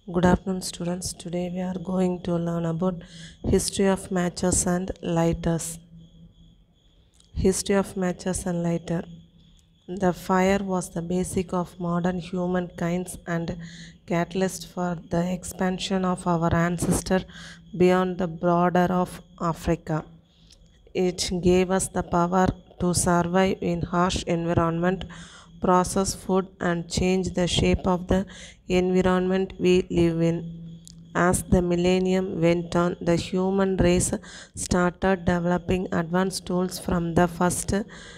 Good afternoon, students. Today we are going to learn about history of matches and lighters. History of matches and lighter. The fire was the basic of modern humankind's and catalyst for the expansion of our ancestor beyond the border of Africa. It gave us the power to survive in harsh environment, process food and change the shape of the environment we live in. As the millennium went on, the human race started developing advanced tools from the first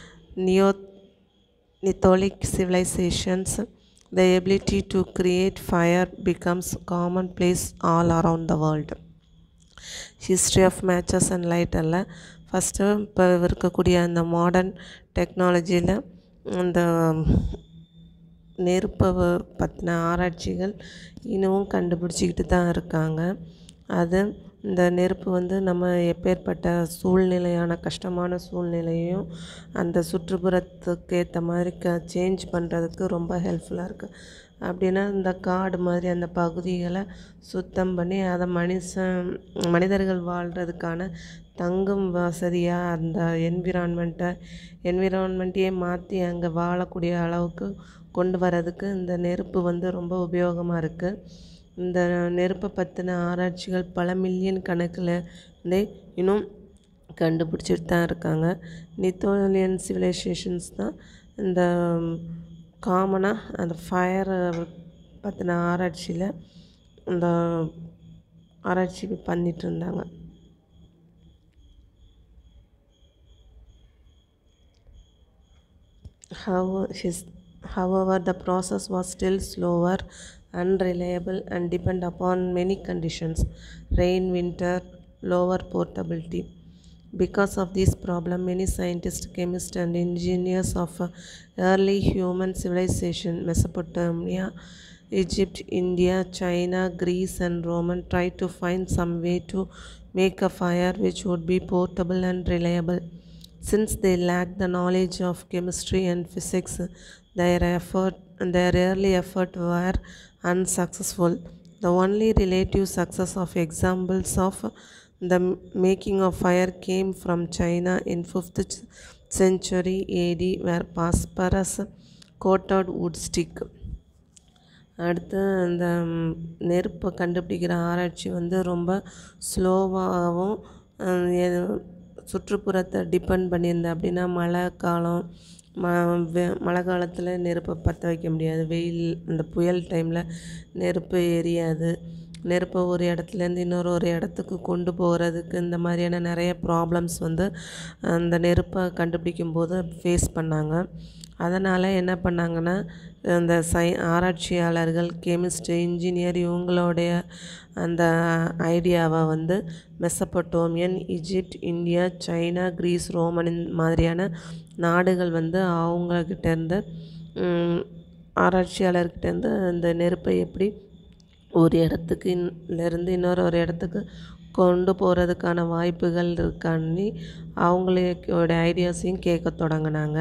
Neolithic civilizations. The ability to create fire becomes commonplace all around the world. History of matches and லைட்டில் first இப்போ இருக்கக்கூடிய அந்த modern டெக்னாலஜியில் அந்த நெருப்பை பற்றின ஆராய்ச்சிகள் இன்னமும் கண்டுபிடிச்சிக்கிட்டு தான் இருக்காங்க. அது இந்த நெருப்பு வந்து நம்ம எப்பேற்பட்ட சூழ்நிலையான கஷ்டமான சூழ்நிலையும் அந்த சுற்றுப்புறத்துக்கு ஏற்ற மாதிரி சேஞ்ச் பண்ணுறதுக்கு ரொம்ப ஹெல்ப்ஃபுல்லாக இருக்குது. அப்படின்னா இந்த காடு மாதிரி அந்த பகுதிகளை சுத்தம் பண்ணி அதை மனிதர்கள் வாழ்கிறதுக்கான தங்கும் வசதியாக அந்த என்விரான்மெண்ட்டையே மாற்றி அங்கே வாழக்கூடிய அளவுக்கு கொண்டு வரதுக்கு இந்த நெருப்பு வந்து ரொம்ப உபயோகமாக இருக்குது. இந்த நெருப்பை பற்றின ஆராய்ச்சிகள் பல மில்லியன் கணக்கில் இன்னும் கண்டுபிடிச்சிட்டு தான் இருக்காங்க. நித்தோலியன் சிவிலைசேஷன்ஸ் தான் இந்த காமனாக அந்த ஃபயரை பற்றின ஆராய்ச்சியில் இந்த ஆராய்ச்சி பண்ணிகிட்டு இருந்தாங்க. However, the process was still slower, unreliable and depend upon many conditions: rain, winter, lower portability. Because of this problem, many scientists, chemists and engineers of early human civilization, Mesopotamia, Egypt, India, China, Greece and Roman, tried to find some way to make a fire which would be portable and reliable. Since they lacked the knowledge of chemistry and physics, their early efforts were unsuccessful. The only relative success of examples of the making of fire came from China in 5th century AD, where phosphorus coated wood stick. அடுத்து அந்த நெருப்பை கண்டுபிடிக்கிற ஆராய்ச்சி வந்து ரொம்ப ஸ்லோவாகவும் சுற்றுப்புறத்தை depend பண்ணியிருந்தேன். அப்படின்னா மழை காலத்தில் நெருப்பை பற்ற வைக்க முடியாது, வெயில் அந்த புயல் டைமில் நெருப்பு எரியாது. நெருப்பை ஒரு இடத்துலேருந்து ஒரு இடத்துக்கு கொண்டு போகிறதுக்கு இந்த மாதிரியான நிறைய ப்ராப்ளம்ஸ் வந்து அந்த நெருப்பை கண்டுபிடிக்கும் போது ஃபேஸ் பண்ணாங்க. அதனால் என்ன பண்ணாங்கன்னா, அந்த ஆராய்ச்சியாளர்கள், கெமிஸ்ட், இன்ஜினியர் இவங்களுடைய அந்த ஐடியாவை வந்து Mesopotamian, Egypt, India, China, Greece, Roman மாதிரியான நாடுகள் வந்து அவங்கக்கிட்டேருந்து ஆராய்ச்சியாளர்கிட்டேருந்து அந்த நெருப்பை எப்படி ஒரு இடத்துக்குலேருந்து ஒரு இடத்துக்கு கொண்டு போகிறதுக்கான வாய்ப்புகள் இருக்கான்னு அவங்களோட ஐடியாஸையும் கேட்க தொடங்கினாங்க.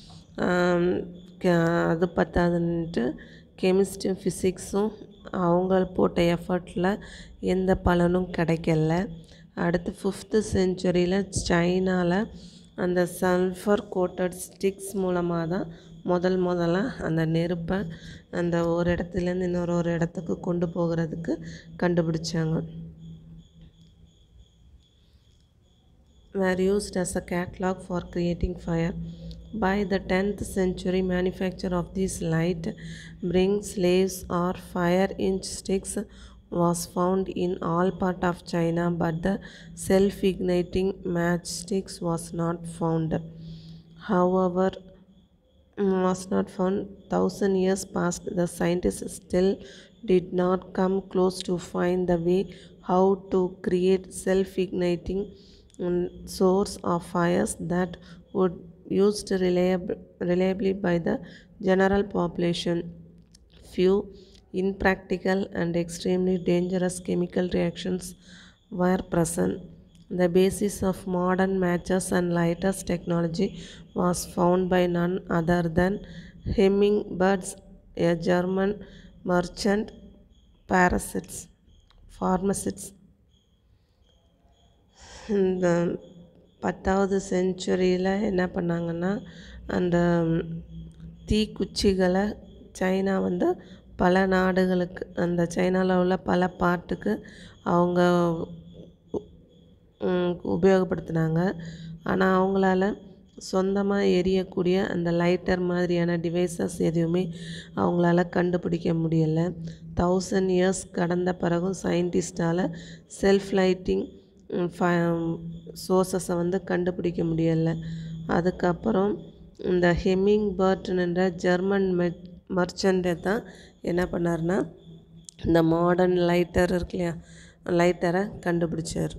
அது பத்தாதுன்ட்டு கெமிஸ்ட்ரி, ஃபிசிக்ஸும் அவங்க போட்ட எஃபர்ட்டில் எந்த பலனும் கிடைக்கல. அடுத்து 5th செஞ்சுரியில் சைனாவில் அந்த சல்ஃபர் கோட்டட் ஸ்டிக்ஸ் மூலமாக தான் முதலாக அந்த நெருப்பை அந்த ஒரு இடத்துலேருந்து ஒரு இடத்துக்கு கொண்டு போகிறதுக்கு கண்டுபிடிச்சாங்க. were used as a catalog for creating fire. By the 10th century, manufacture of these light bring slaves or fire-inch sticks was found in all part of China, but the self-igniting matchsticks was not found. 1,000 years passed. The scientists still did not come close to find the way how to create self-igniting source of fires that would used reliably by the general population. Few impractical and extremely dangerous chemical reactions were present. The basis of modern matches and lighters technology was found by none other than Hemingberts, a German merchant parasites, pharmacists. இந்த 10வது செஞ்சுரியில் என்ன பண்ணாங்கன்னா, அந்த தீக்குச்சிகளை China வந்து பல நாடுகளுக்கு, அந்த சைனாவில் உள்ள பல பார்ட்டுக்கு அவங்க உபயோகப்படுத்தினாங்க. ஆனால் அவங்களால சொந்தமாக எரியக்கூடிய அந்த லைட்டர் மாதிரியான டிவைசஸ் எதுவுமே அவங்களால கண்டுபிடிக்க முடியலை. 1000 இயர்ஸ் கடந்த பிறகும் சயின்டிஸ்டால் செல்ஃப் லைட்டிங் சோர்ஸஸை வந்து கண்டுபிடிக்க முடியலை. அதுக்கப்புறம் இந்த ஹெமிங்பர்ட்ன்ற ஜெர்மன் மர்ச்சண்ட்டை தான் என்ன பண்ணார்னா, இந்த மாடர்ன் லைட்டர் இருக்கு இல்லையா, லைட்டரை கண்டுபிடிச்சார்.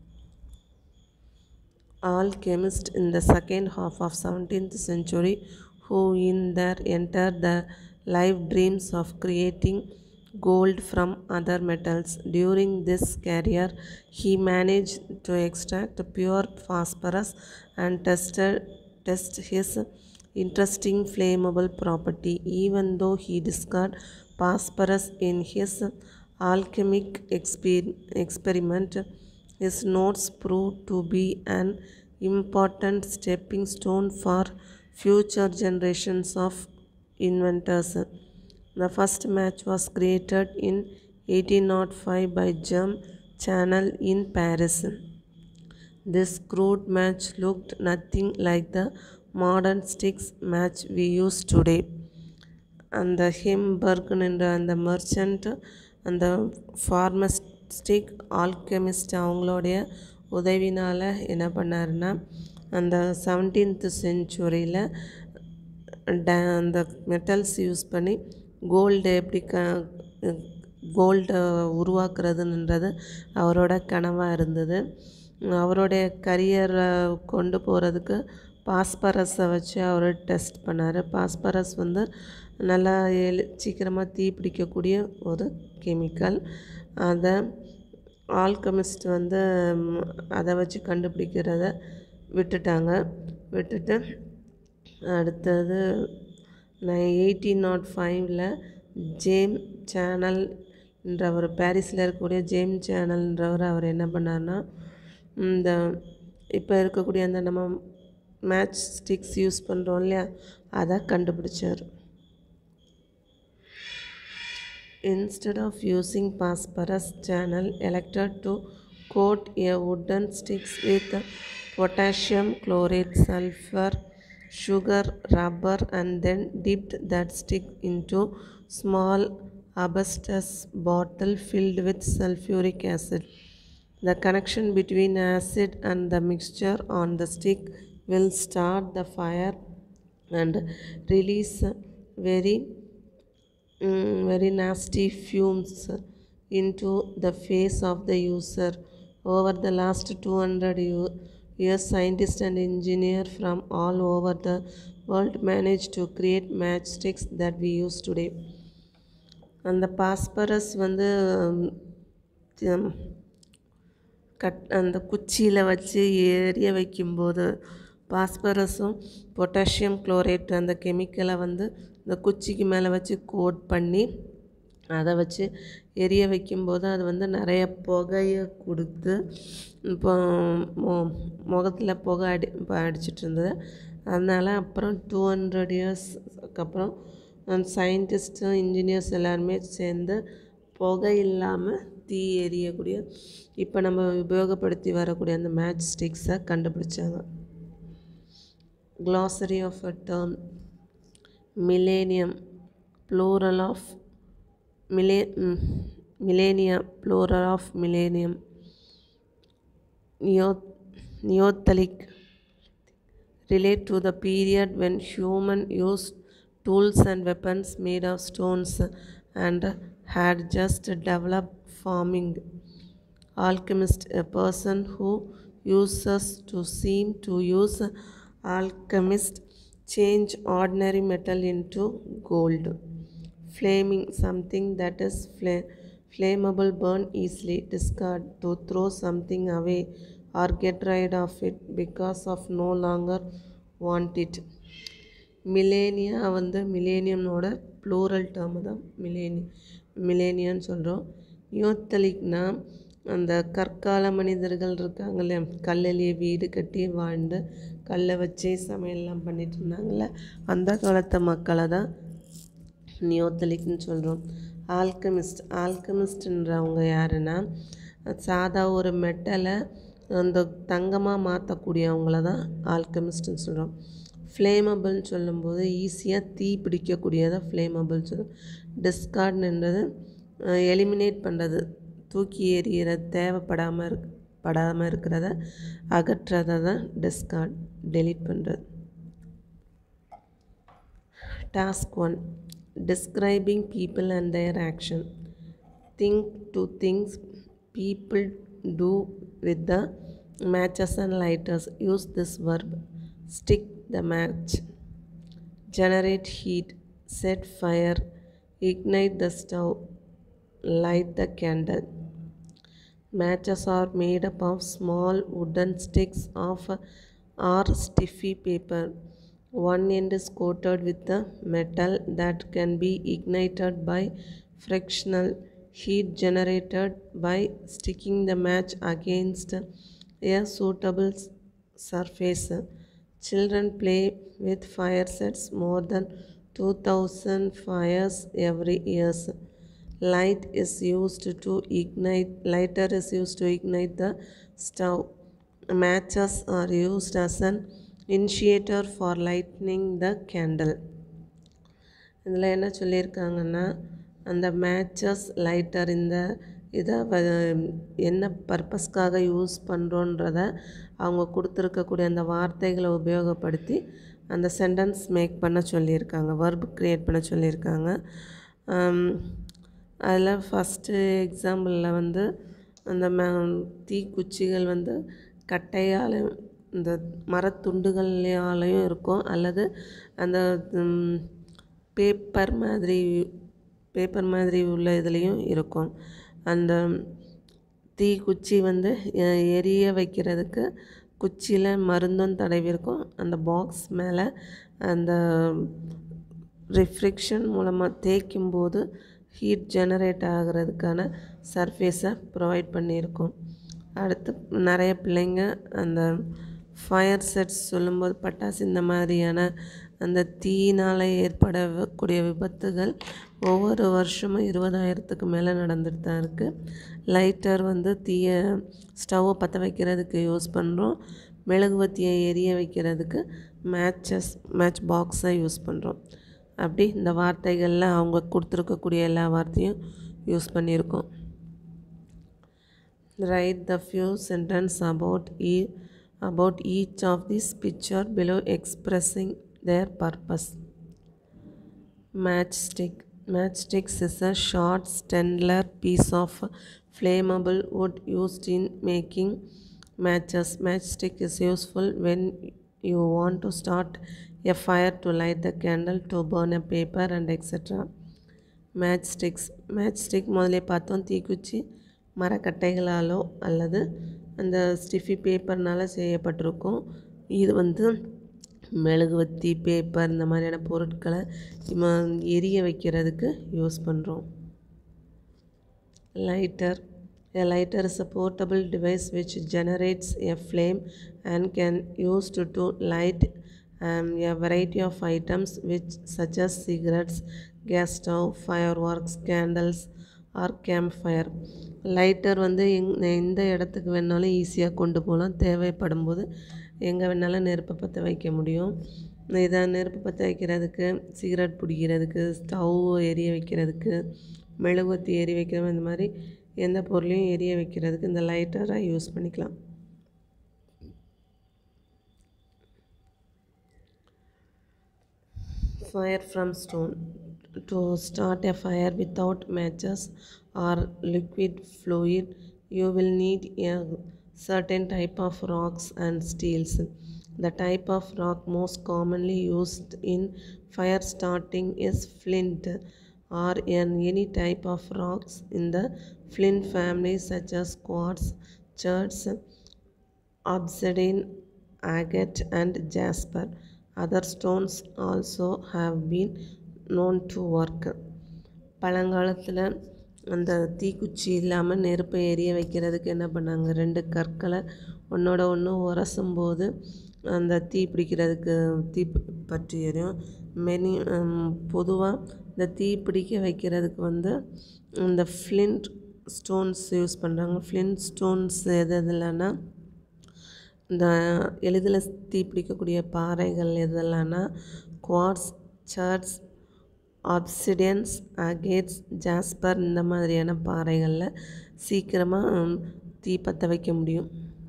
Alchemists in the second half of 17th century who in there entered the live dreams of creating gold from other metals. During this career, he managed to extract pure phosphorus and test his interesting flammable property. Even though he discovered phosphorus in his alchemic experiment, his notes proved to be an important stepping stone for future generations of inventors. The first match was created in 1805 by Germ Channel in Paris. This crude match looked nothing like the modern sticks match we use today. அந்த ஹெம்பர்க்ன்ற அந்த merchant, அந்த ஃபார்மஸ்டிக் alchemist அவங்களுடைய உதவினால் என்ன பண்ணாருன்னா, அந்த 17th செஞ்சுரியில் அந்த metals use பண்ணி gold எப்படி கோல்டை உருவாக்குறதுன்றது அவரோட கனவாக இருந்தது. அவருடைய கரியரை கொண்டு போகிறதுக்கு பாஸ்பரஸை வச்சு அவர் டெஸ்ட் பண்ணார். பாஸ்பரஸ் வந்து நல்லா சீக்கிரமாக தீ பிடிக்கக்கூடிய ஒரு கெமிக்கல். அதை ஆல்கெமிஸ்ட் வந்து அதை வச்சு கண்டுபிடிக்கிறத விட்டுட்டு அடுத்தது 1805 ஜேம் சேனல்ன்றவர், பாரிஸில் இருக்கக்கூடிய ஜேம் சேனல்ன்றவர், அவர் என்ன பண்ணார்னா, இந்த இப்போ இருக்கக்கூடிய அந்த நம்ம மேட்ச் ஸ்டிக்ஸ் யூஸ் பண்ணுறோம் இல்லையா, அதை கண்டுபிடிச்சார். Instead of using phosphorus, Channel elected to coat a wooden sticks with potassium chlorate, sulfur, sugar, rubber, and then dipped that stick into small asbestos bottle filled with sulfuric acid. The connection between acid and the mixture on the stick will start the fire and release very nasty fumes into the face of the user. Over the last 200 years, scientists and engineers from all over the world managed to create matchsticks that we use today. அந்த phosphorus வந்து அந்த குச்சியில் வச்சு எரிய வைக்கும்போது பாஸ்பரஸும் potassium chlorate அந்த கெமிக்கலை வந்து இந்த குச்சிக்கு மேலே வச்சு கோட் பண்ணி அதை வச்சு எரிய வைக்கும்போது அது வந்து நிறைய புகையை கொடுத்து இப்போ முகத்தில் புகை அடிச்சிட்டு இருந்தது. அதனால் அப்புறம் 200 இயர்ஸ்க்கு அப்புறம் சயின்டிஸ்ட்டும் இன்ஜினியர்ஸ் எல்லாருமே சேர்ந்து புகை இல்லாமல் தீ எரியக்கூடிய இப்போ நம்ம உபயோகப்படுத்தி வரக்கூடிய அந்த மேட்ச் ஸ்டிக்ஸை கண்டுபிடிச்சாங்க. Glossary of a term. Millennium, plural of millennia, plural of millennium. Neolithic, relate to the period when human used tools and weapons made of stones and had just developed farming. Alchemist, a person who uses to seem to use alchemist change ordinary metal into gold. Flaming, something that is flammable, burn easily. Discard, to throw something away or get rid of it because of no longer want it. Millennia வந்து மில்லேனியமோட plural term தான் millennium. மிலேனியம்னு சொல்கிறோம். நியோத்தலிக்னா அந்த கற்கால மனிதர்கள் இருக்காங்கல்ல, கல்லிலேயே வீடு கட்டி வாழ்ந்து கல்லை வச்சே சமையல்லாம் பண்ணிட்டு இருந்தாங்கள்ல, அந்த காலத்து மக்களை தான் நியோத்தலிக்னு சொல்கிறோம். ஆல்கமிஸ்ட்ன்றவங்க யாருன்னா, சாதா ஒரு மெட்டலை அந்த தங்கமாக மாற்றக்கூடியவங்கள தான் ஆல்கமிஸ்ட்னு சொல்கிறோம். ஃப்ளேமபிள்னு சொல்லும்போது ஈஸியாக தீ பிடிக்கக்கூடியதை ஃப்ளேமபிள் சொல்லுவோம். டிஸ்கார்ட்ன்றது எலிமினேட் பண்ணுறது, தூக்கி எறிகிறது, தேவைப்படாமல் இருக்கிறத அகற்றதை தான் டிஸ்கார்ட், டெலீட் பண்ணுறது. Task 1, describing people and their action. Think to things people do with the matches and lighters. Use this verb. Stick the match, generate heat, set fire, ignite the stove, light the candle. Matches are made up of small wooden sticks or stiffy paper. One end is coated with a metal that can be ignited by frictional heat generated by sticking the match against a suitable surface. Children play with fire sets more than 2000 fires every year. Lighter is used to ignite the stove. Matches are used as an initiator for lighting the candle. இதில் என்ன சொல்லியிருக்காங்கன்னா, அந்த matches, lighter, இந்த இதை என்ன பர்பஸ்க்காக use பண்ணுறோன்றத அவங்க கொடுத்துருக்கக்கூடிய அந்த வார்த்தைகளை உபயோகப்படுத்தி அந்த சென்டென்ஸ் மேக் பண்ண சொல்லியிருக்காங்க, வர்ப் க்ரியேட் பண்ண சொல்லியிருக்காங்க. அதில் ஃபஸ்ட்டு எக்ஸாம்பிளில் வந்து அந்த தீக்குச்சிகள் வந்து கட்டையாலையும் இந்த மரத்துண்டுகளாலையும் இருக்கும், அல்லது அந்த பேப்பர் மாதிரி உள்ள இதுலேயும் இருக்கும். அந்த தீக்குச்சி வந்து எரிய வைக்கிறதுக்கு குச்சியில் மருந்தும் தடவி இருக்கும். அந்த பாக்ஸ் மேலே அந்த ரிஃப்ரிக்ஷன் மூலமாக தேய்க்கும்போது ஹீட் ஜெனரேட் ஆகிறதுக்கான சர்ஃபேஸை ப்ரொவைட் பண்ணியிருக்கோம். அடுத்து நிறைய பிள்ளைங்க அந்த ஃபயர் செட்ஸ் சொல்லும்போது பட்டாசு, இந்த மாதிரியான அந்த தீயினால் ஏற்படக்கூடிய விபத்துகள் ஒவ்வொரு வருஷமும் 20,000க்கு மேலே நடந்துட்டு தான் இருக்குது. லைட்டர் வந்து ஸ்டவ்வை பற்ற வைக்கிறதுக்கு யூஸ் பண்ணுறோம். மெழுகுவத்தியை எரிய வைக்கிறதுக்கு மேட்ச் பாக்ஸை யூஸ் பண்ணுறோம். அப்படி இந்த வார்த்தைகளில் அவங்க கொடுத்துருக்கக்கூடிய எல்லா வார்த்தையும் யூஸ் பண்ணியிருக்கோம். Write the few sentences about each of these picture below expressing their purpose. Matchsticks is a short standard piece of flammable wood used in making matches. Matchstick is useful when you want to start a fire, to light the candle, to burn a paper and etc. Matchstick முதலே பார்த்தோம், தீக்குச்சி மரக்கட்டைகளாலோ அல்லது அந்த ஸ்டிஃபி பேப்பர்னால் செய்யப்பட்டிருக்கும். இது வந்து மெழுகுவத்தி, paper, இந்த மாதிரியான பொருட்களை எரிய வைக்கிறதுக்கு யூஸ் பண்ணுறோம். A lighter is a portable device which generates a flame and can used to light a variety of items such as cigarettes, gas stove, fireworks, candles or campfire. Lighter வந்து எந்த இடத்துக்கு வேணாலும் ஈஸியாக கொண்டு போகலாம். தேவைப்படும் போது எங்கே வேணாலும் நெருப்பை பற்ற வைக்க முடியும். இதை நெருப்பு பற்ற வைக்கிறதுக்கு, சிகரெட் பிடிக்கிறதுக்கு, ஸ்டவ் எரிய வைக்கிறதுக்கு, மெழுகுவத்தி எரிய வைக்கிறது, இந்த மாதிரி எந்த பொருளையும் எரிய வைக்கிறதுக்கு இந்த லைட்டரை யூஸ் பண்ணிக்கலாம். Fire from stone. To start a fire without matches or liquid fluid, you will need a certain type of rocks and steels. The type of rock most commonly used in fire starting is flint, or any type of rocks in the flint family such as quartz, quartz, obsidian, agate and jasper. Other stones also have been known to work. பழங்காலத்தில் அந்த தீக்குச்சி இல்லாமல் நெருப்பை எரிய வைக்கிறதுக்கு என்ன பண்ணாங்க, 2 கற்களை ஒன்றோட ஒன்று உரசும்போது அந்த தீ பிடிக்கிறதுக்கு தீ பற்றி எரியும். பொதுவாக இந்த தீ பிடிக்க வைக்கிறதுக்கு வந்து இந்த ஃப்ளிண்ட் ஸ்டோன்ஸ் யூஸ் பண்ணுறாங்க. ஃப்ளிண்ட் ஸ்டோன்ஸ் எதுலன்னா இந்த எளிதில் தீ பிடிக்கக்கூடிய பாறைகள் எதெல்லாம்னா quartz, cherts, obsidians, agates, jasper இந்த மாதிரியான பாறைகளில் சீக்கிரமாக தீ பற்ற வைக்க முடியும்.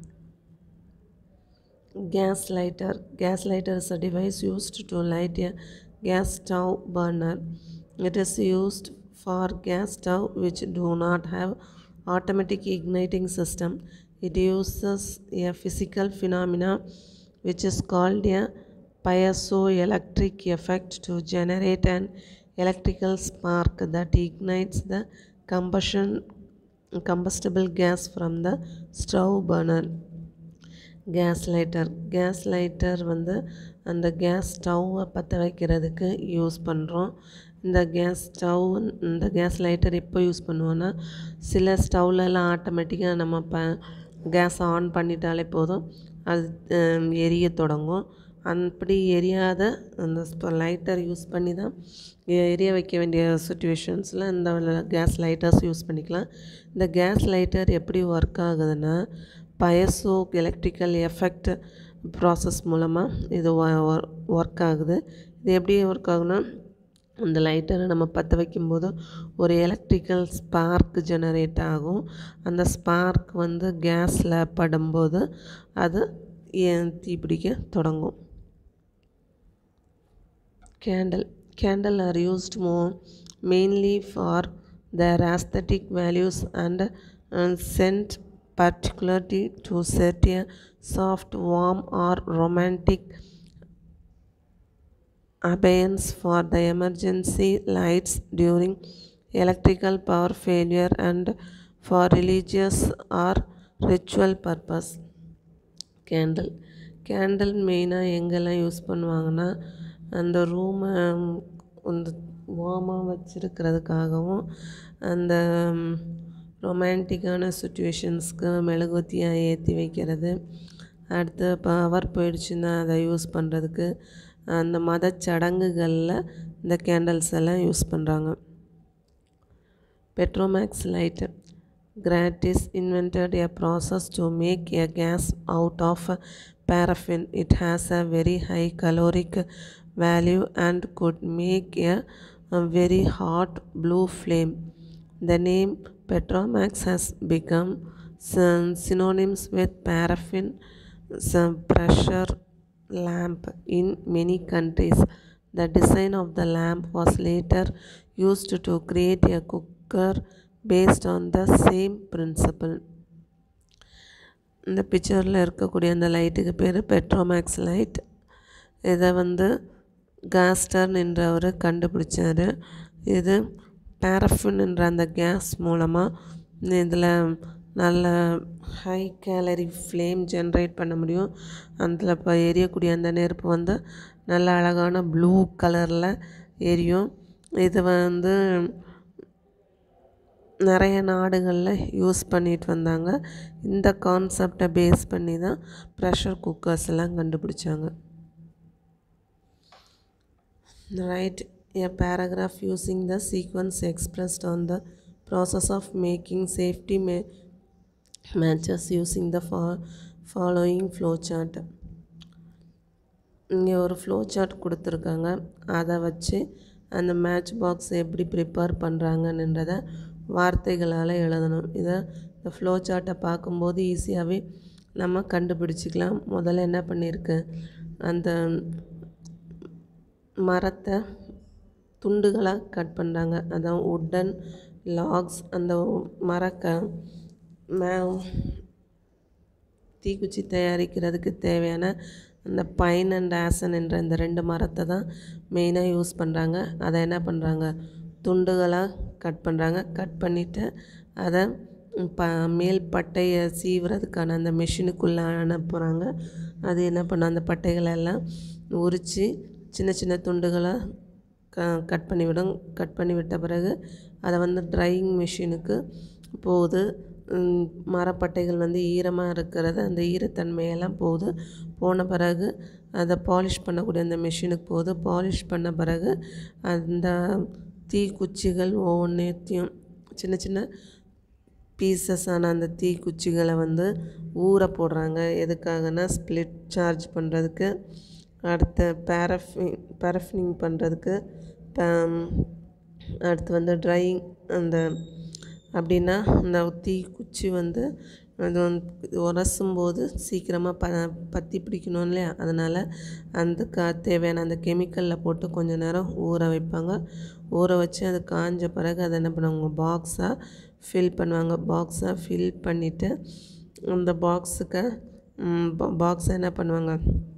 Gas lighter. Gas lighter is a device used to light a gas stove burner. It is used for gas stove which do not have automatic igniting system. It uses a physical phenomena which is called a piezoelectric effect to generate an electrical spark that ignites the combustible gas from the stove burner. Gas lighter வந்து அந்த case ஸ்டவ்வை பற்ற வைக்கிறதுக்கு use பண்ணுறோம். இந்த case lighter எப்போ use பண்ணுவோன்னா, சில ஸ்டவ்லலாம் ஆட்டோமேட்டிக்காக நம்ம கேஸ் ஆன் பண்ணிட்டாலே போதும், அது எரிய தொடங்கும். அப்படி எரியாத அந்த லைட்டர் யூஸ் பண்ணி தான் எரிய வைக்க வேண்டிய சுச்சுவேஷன்ஸில் இந்த கேஸ் லைட்டர்ஸ் யூஸ் பண்ணிக்கலாம். இந்த கேஸ் லைட்டர் எப்படி ஒர்க் ஆகுதுன்னா, பயசோ எலக்ட்ரிக்கல் எஃபெக்ட் ப்ராசஸ் மூலமாக இது ஒர்க் ஆகுது. இது எப்படி ஒர்க் ஆகுனா, அந்த லைட்டரை நம்ம பற்ற வைக்கும்போது ஒரு எலக்ட்ரிக்கல் ஸ்பார்க் ஜெனரேட் ஆகும். அந்த ஸ்பார்க் வந்து கேஸில் படும்போது அது தீப்பிடிக்க தொடங்கும். Candle are used mainly for their aesthetic values and scent, particularly to set a soft, warm or romantic ambience for the emergency lights during electrical power failure and for religious or ritual purpose. Candle மெயினாக எங்கெல்லாம் use பண்ணுவாங்கன்னா, அந்த ரூமை வந்து வார்மாக வச்சுருக்கிறதுக்காகவும், அந்த ரொமான்டிக்கான சுச்சுவேஷன்ஸ்க்கு மெழுகுவர்த்தியாக ஏற்றி வைக்கிறது, அடுத்து பவர் போயிடுச்சுன்னா அதை யூஸ் பண்ணுறதுக்கு, அந்த மதச்சடங்குகளில் இந்த கேண்டில்ஸ் எல்லாம் யூஸ் பண்ணுறாங்க. Petromax light. Gratis invented a process to make a gas out of paraffin. It has a very high caloric value and could make a very hot blue flame. The name Petromax has become synonymous with paraffin pressure lamp in many countries. The design of the lamp was later used to create a cooker based on the same principle. இந்த பிக்சரில் இருக்கக்கூடிய அந்த லைட்டுக்கு பேர் Petromax light. இதை வந்து காஸ்டர்ன் என்றவர் கண்டுபிடிச்சார். இது பாரஃபின் என்ற அந்த கேஸ் மூலமாக இதில் நல்ல ஹை கேலரி ஃப்ளேம் ஜென்ரேட் பண்ண முடியும். அதில் இப்போ எரியக்கூடிய அந்த நெருப்பு வந்து நல்ல அழகான ப்ளூ கலரில் எரியும். இது வந்து நிறைய நாடுகளில் யூஸ் பண்ணிட்டு வந்தாங்க. இந்த கான்செப்டை பேஸ் பண்ணி தான் ப்ரெஷர் குக்கர்ஸ் எல்லாம் கண்டுபிடிச்சாங்க. Write a paragraph using the sequence expressed on the process of making safety matches using the following flow chart. இங்கே ஒரு ஃப்ளோ சார்ட் கொடுத்துருக்காங்க. அதை வச்சு அந்த மேட்ச் பாக்ஸ் எப்படி ப்ரிப்பேர் பண்ணுறாங்கன்றதை வார்த்தைகளால் எழுதணும். இதை இந்த ஃப்ளோ சார்ட்டை பார்க்கும்போது ஈஸியாகவே நம்ம கண்டுபிடிச்சிக்கலாம். முதல்ல என்ன பண்ணியிருக்கு, அந்த மரத்தை துண்டுகளாக கட் பண்ணுறாங்க. அதான் உட்டன் லாக்ஸ். அந்த தீக்குச்சி தயாரிக்கிறதுக்கு தேவையான அந்த பைன் அண்ட் ஆசன் என்ற இந்த 2 மரத்தை தான் மெயினாக யூஸ் பண்ணுறாங்க. அதை என்ன பண்ணுறாங்க, துண்டுகளாக கட் பண்ணுறாங்க. கட் பண்ணிவிட்டு அதை மேல் பட்டையை சீவுறதுக்கான அந்த மெஷினுக்குள்ளே அனுப்புகிறாங்க. அது என்ன பண்ண, அந்த பட்டைகளெல்லாம் உரித்து சின்ன சின்ன துண்டுகளாக கட் பண்ணிவிடும். கட் பண்ணி விட்ட பிறகு அதை வந்து ட்ரையிங் மிஷினுக்கு போகுது. மரப்பட்டைகள் வந்து ஈரமாக இருக்கிறது, அந்த ஈரத்தன்மையெல்லாம் போகுது. போன பிறகு அதை பாலிஷ் பண்ணக்கூடிய அந்த மிஷினுக்கு போகுது. பாலிஷ் பண்ண பிறகு அந்த தீக்குச்சிகள் ஒவ்வொன்றையும் சின்ன சின்ன பீசஸான அந்த தீக்குச்சிகளை வந்து ஊற போடுறாங்க. எதுக்காகனா ஸ்ப்ளிட் சார்ஜ் பண்ணுறதுக்கு, அடுத்து பேரஃபினிங் பண்ணுறதுக்கு, அடுத்து வந்து ட்ரையிங் அந்த அப்படின்னா அந்த தீக்குச்சி வந்து அது உரசும்போது சீக்கிரமாக பற்றி பிடிக்கணும் இல்லையா, அதனால் அந்த தேவையான அந்த கெமிக்கலில் போட்டு கொஞ்சம் நேரம் ஊற வைப்பாங்க. ஊற வச்சு அது காஞ்ச பிறகு அதை என்ன பண்ணுவாங்க, பாக்ஸாக ஃபில் பண்ணுவாங்க. பாக்ஸாக ஃபில் பண்ணிவிட்டு அந்த பாக்ஸை என்ன பண்ணுவாங்க,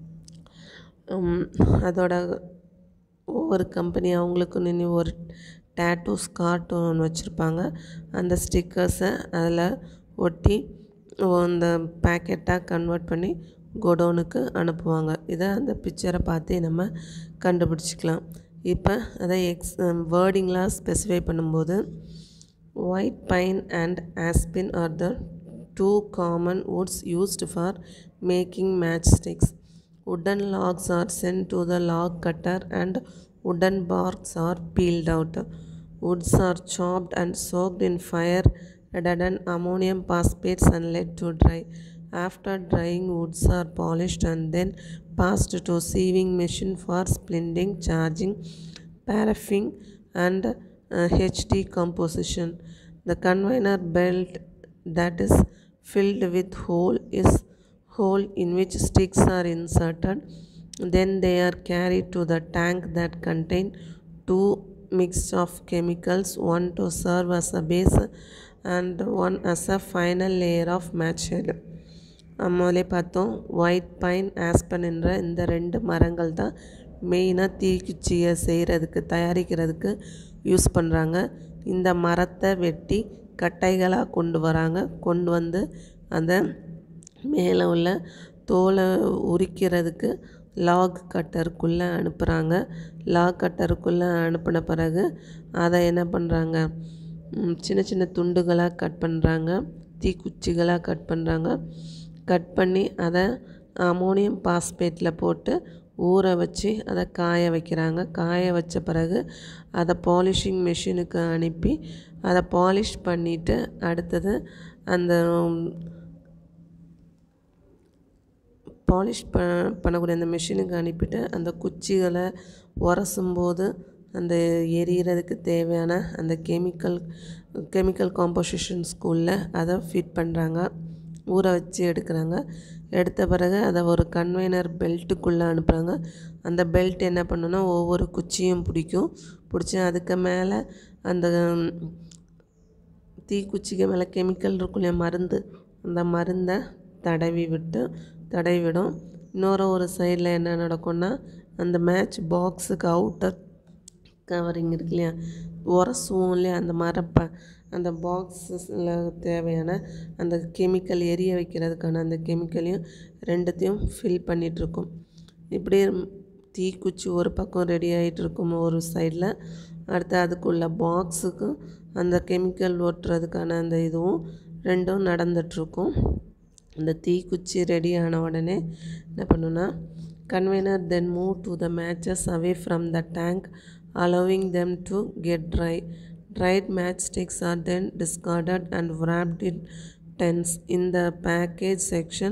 அதோட ஒவ்வொரு கம்பெனி அவங்களுக்கு நின்று ஒரு டேட்டூஸ் கார்ட்டூன் வச்சுருப்பாங்க. அந்த ஸ்டிக்கர்ஸை அதில் ஒட்டி அந்த பேக்கெட்டாக கன்வெர்ட் பண்ணி கோடவுனுக்கு அனுப்புவாங்க. இதை அந்த பிக்சரை பார்த்து நம்ம கண்டுபிடிச்சிக்கலாம். இப்போ அதை வேர்டிங்லாம் ஸ்பெசிஃபை பண்ணும்போது white pine and aspen are the 2 common woods used for making matchsticks. Wooden logs are sent to the log cutter and wooden barks are peeled out. Woods are chopped and soaked in fire retardant ammonium phosphates and let to dry. After drying, woods are polished and then passed to sieving machine for splinting, charging, paraffining and HD composition. The conveyor belt that is filled with hole in which sticks are inserted. Then they are carried to the tank that contain 2 mix of chemicals, one to serve as a base and one as a final layer of match head. முதலே பார்த்தோம், white pine Aspen என்ற இந்த 2 மரங்கள் தான் மெயினாக தீக்குச்சியை தயாரிக்கிறதுக்கு use பண்ணுறாங்க. இந்த மரத்தை வெட்டி கட்டைகளாக கொண்டு வந்து அந்த மேலே உள்ள தோலை உரிக்கிறதுக்கு லாக் கட்டருக்குள்ளே அனுப்புகிறாங்க. லாக் கட்டருக்குள்ளே அனுப்பின பிறகு அதை என்ன பண்ணுறாங்க, சின்ன சின்ன துண்டுகளாக கட் பண்ணுறாங்க, தீக்குச்சிகளாக கட் பண்ணுறாங்க. கட் பண்ணி அதை அமோனியம் பாஸ்பேட்டில் போட்டு ஊற வச்சு அதை காய வைக்கிறாங்க. காய வச்ச பிறகு அதை பாலிஷிங் மிஷினுக்கு அனுப்பி அதை பாலிஷ் பண்ணிவிட்டு அடுத்தது அந்த பாலிஷ் பண்ணக்கூடிய அந்த மிஷினுக்கு அனுப்பிட்டு அந்த குச்சிகளை உரசும்போது அந்த எரிகிறதுக்கு தேவையான அந்த கெமிக்கல் காம்போசிஷன்ஸ்குள்ளே அதை ஃபிட் பண்ணுறாங்க. ஊற வச்சு எடுக்கிறாங்க. எடுத்த பிறகு அதை ஒரு கன்வேனர் பெல்ட்டுக்குள்ளே அனுப்புகிறாங்க. அந்த பெல்ட் என்ன பண்ணுன்னா ஒவ்வொரு குச்சியும் பிடிச்சி அதுக்கு மேலே அந்த தீக்குச்சிக்கு மேலே கெமிக்கல் இருக்குள்ள மருந்து, அந்த மருந்தை தடவிடும். ஒரு சைடில் என்ன நடக்கும்னா அந்த மேட்ச் பாக்ஸுக்கு அவுட்டர் கவரிங் இருக்கு இல்லையா, உரசுவோம் இல்லையா, அந்த பாக்ஸில் தேவையான அந்த கெமிக்கல் எரிய வைக்கிறதுக்கான அந்த கெமிக்கலையும் 2த்தையும் ஃபில் பண்ணிகிட்ருக்கும். இப்படி தீக்குச்சி ஒரு பக்கம் ரெடி ஆகிட்டுருக்கும் ஒரு சைடில், அடுத்து அதுக்குள்ள பாக்ஸுக்கும் அந்த கெமிக்கல் ஓட்டுறதுக்கான அந்த இதுவும் 2ம் நடந்துகிட்ருக்கும். இந்த தீக்குச்சி ரெடி ஆன உடனே என்ன பண்ணுன்னா conveyor then move to the matches away from the tank, allowing them to get dry. Dried matchsticks are then discarded and wrapped in tins. In the package section,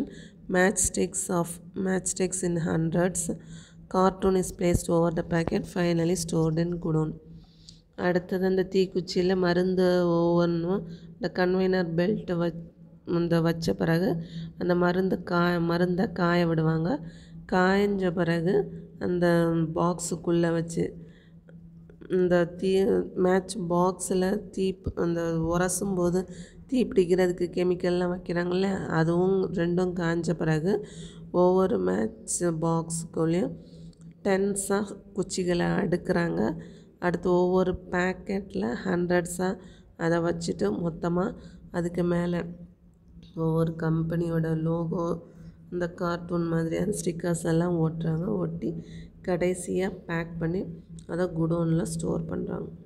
matchsticks in hundreds. Carton is placed over the packet, finally stored in godown. அடுத்தது அந்த தீக்குச்சியில் மருந்து ஒவ்வொன்றும் இந்த கன்வேனர் belt வச்ச பிறகு அந்த மருந்தை காய விடுவாங்க. காய்ஞ்ச பிறகு அந்த பாக்ஸுக்குள்ளே வச்சு இந்த மேட்ச் பாக்ஸில் அந்த உரசும்போது தீ பிடிக்கிறதுக்கு கெமிக்கல்லாம் வைக்கிறாங்கள்ல, அதுவும் 2ம் காய்ஞ்ச பிறகு ஒவ்வொரு மேட்ச் பாக்ஸுக்குள்ளேயும் டென்ஸாக குச்சிகளை அடுக்கிறாங்க. அடுத்து ஒவ்வொரு பேக்கெட்டில் ஹண்ட்ரட்ஸாக அதை வச்சுட்டு மொத்தமாக அதுக்கு மேலே ஒவ்வொரு கம்பெனியோட லோகோ, இந்த கார்ட்டூன் மாதிரியான ஸ்டிக்கர்ஸ் எல்லாம் ஒட்டுறாங்க. ஒட்டி கடைசியாக பேக் பண்ணி அதை குடோனில் ஸ்டோர் பண்ணுறாங்க.